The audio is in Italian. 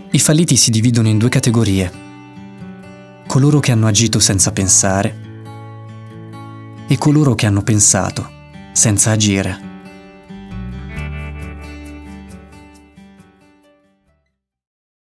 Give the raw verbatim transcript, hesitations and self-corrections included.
I falliti si dividono in due categorie: coloro che hanno agito senza pensare e coloro che hanno pensato senza agire.